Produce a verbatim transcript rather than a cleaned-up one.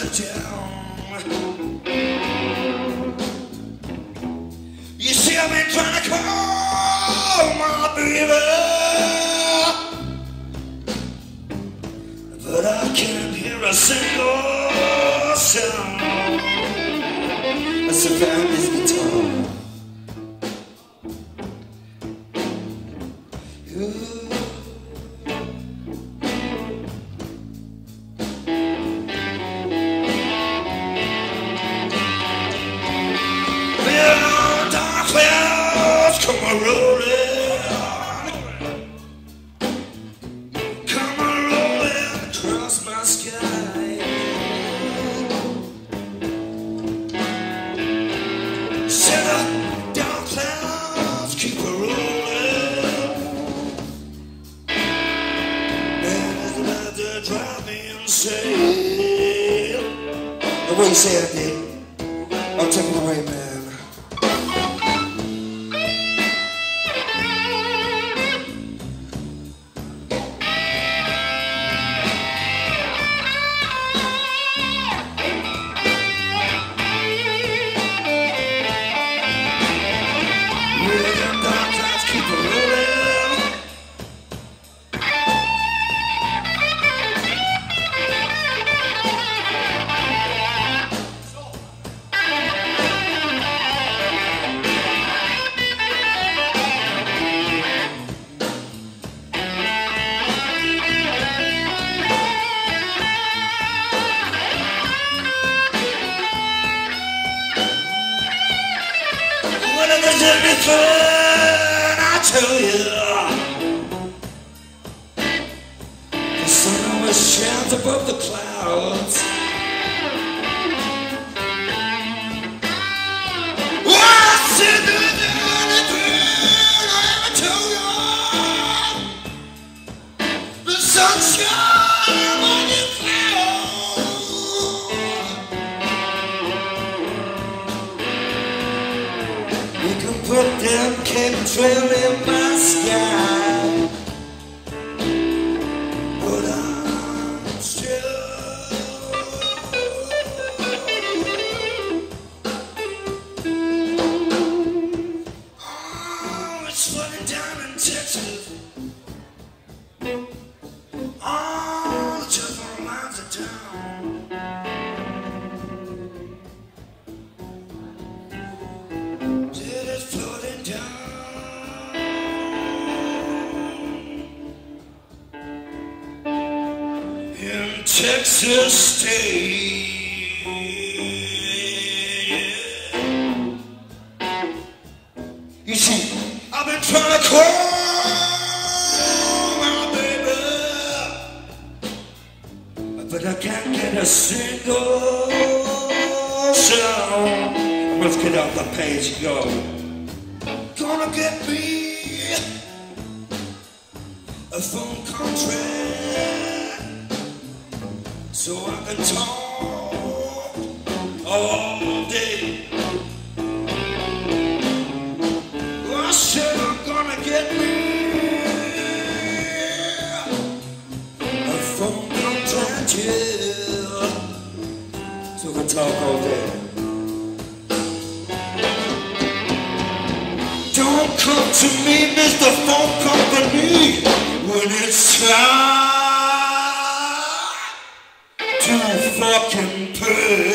are down. You see, I've been trying to call my baby, but I can't hear a single sound. As I found his guitar. Ooh. Come a rolling, come a rolling across my sky. Said the dark clouds keep a rolling, and it's about to drive me insane. The way you say it, Nick, I'll take it away, man. There's everything I tell you. The sun always shines above the clouds. Oh, I said there's anything I ever tell you. The sunshine on your clouds. You can put them chemtrail in my sky, but I'm still oh, it's flooding down in Texas. All the telephone lines are down. Did it flooding down in Texas State? You see, I've been trying to call my baby, but I can't get a single sound. Let's get off the page and go. Gonna get me a phone contract so I can talk all day. I said I'm gonna get me a phone contract, yeah, so I can talk all day. Don't come to me, Mister Phone Company, when it's time to fucking pay.